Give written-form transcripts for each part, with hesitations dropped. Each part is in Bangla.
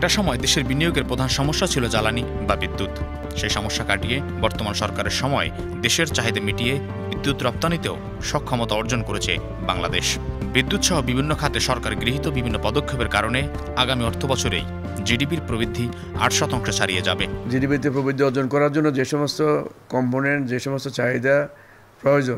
একটা সময় দেশের বিনিয়োগের প্রধান সমস্যা ছিল জ্বালানি বা বিদ্যুৎ। সেই সমস্যা কাটিয়ে বর্তমান সরকারের সময় দেশের চাহিদা মিটিয়ে বিদ্যুৎ রপ্তানিতেও সক্ষমতা অর্জন করেছে বাংলাদেশ। বিদ্যুৎ সহ বিভিন্ন খাতে সরকার গৃহীত বিভিন্ন পদক্ষেপের কারণে আগামী অর্থবছরেই জিডিপির প্রবৃদ্ধি 8% ছাড়িয়ে যাবে। জিডিপিতে প্রবৃদ্ধি অর্জন করার জন্য যে সমস্ত কম্পোনেন্ট, যে সমস্ত চাহিদা প্রয়োজন,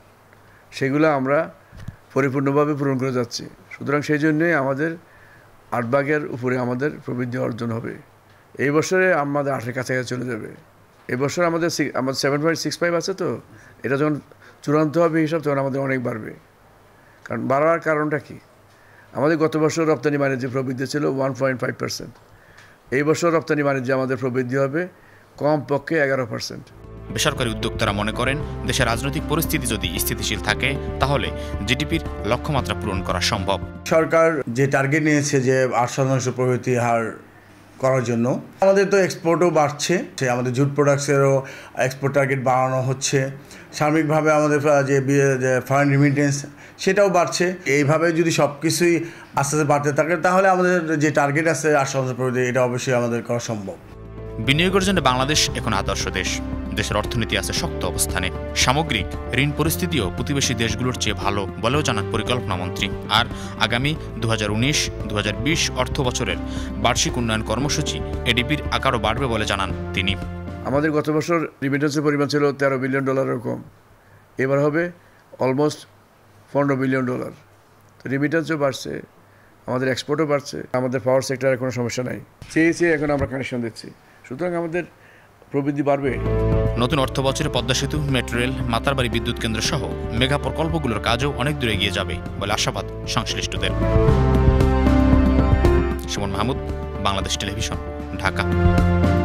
সেগুলো আমরা পরিপূর্ণভাবে পূরণ করে যাচ্ছি। সুতরাং সেই জন্যে আমাদের 8 ভাগের উপরে আমাদের প্রবৃদ্ধি অর্জন হবে। এই বছরে আমাদের 8-এর কাছাকাছি চলে যাবে। এই বছর আমাদের 7.65 আছে, তো এটা যখন চূড়ান্ত হবে হিসাব, তখন আমাদের অনেক বাড়বে। কারণ বাড়ার কারণটা কি? আমাদের গত বছর রপ্তানি বাণিজ্যের প্রবৃদ্ধি ছিল 1.5%। এই বছর রপ্তানি বাণিজ্যে আমাদের প্রবৃদ্ধি হবে কমপক্ষে 11%। বেসরকারি উদ্যোক্তারা মনে করেন, দেশের রাজনৈতিক পরিস্থিতি যদি স্থিতিশীল থাকে তাহলে জিডিপির লক্ষ্যমাত্রা পূরণ করা সম্ভব। সরকার যে টার্গেট নিয়েছে যে 8% প্রবৃদ্ধি হার করার জন্য, আমাদের তো এক্সপোর্টও বাড়ছে, আমাদের জুট প্রোডাক্টসেরও এক্সপোর্ট টার্গেট বাড়ানো হচ্ছে। সাময়িকভাবে আমাদের যে ফরেন রিমিটেন্স সেটাও বাড়ছে। এইভাবে যদি সব কিছুই আস্তে আস্তে বাড়তে থাকে তাহলে আমাদের যে টার্গেট আছে 8% প্রবৃদ্ধি, এটা অবশ্যই আমাদের করা সম্ভব। বিনিয়োগের জন্য বাংলাদেশ এখন আদর্শ দেশ। দেশের অর্থনীতি আছে শক্ত অবস্থানে। সামগ্রিক ঋণ পরিস্থিতিও প্রতিবেশী দেশগুলোর চেয়ে ভালো বলেও জানান পরিকল্পনা মন্ত্রী। আর আগামী 2019-2020 অর্থ বছরের বার্ষিক উন্নয়ন কর্মসূচি এডিপির আকারও বাড়বে বলে জানান তিনি। আমাদের গত বছর রিমিটেন্সের পরিমাণ ছিল $13 বিলিয়ন কম, এবার হবে অলমোস্ট $15 বিলিয়ন। তো রিমিটেন্সও বাড়ছে, আমাদের এক্সপোর্টও বাড়ছে, আমাদের পাওয়ার সেক্টরের কোনো সমস্যা নাই। চেয়ে এখন আমরা কানেকশন দিচ্ছি, সুতরাং আমাদের প্রবৃদ্ধি বাড়বে। নতুন অর্থ বছরে পদ্মা সেতু, মেট্রো রেল, মাতারবাড়ি বিদ্যুৎ কেন্দ্র সহ মেগা প্রকল্পগুলোর কাজও অনেক দূরে এগিয়ে যাবে বলে আশাবাদ সংশ্লিষ্টদের। সুমন মাহমুদ, বাংলাদেশ টেলিভিশন, ঢাকা।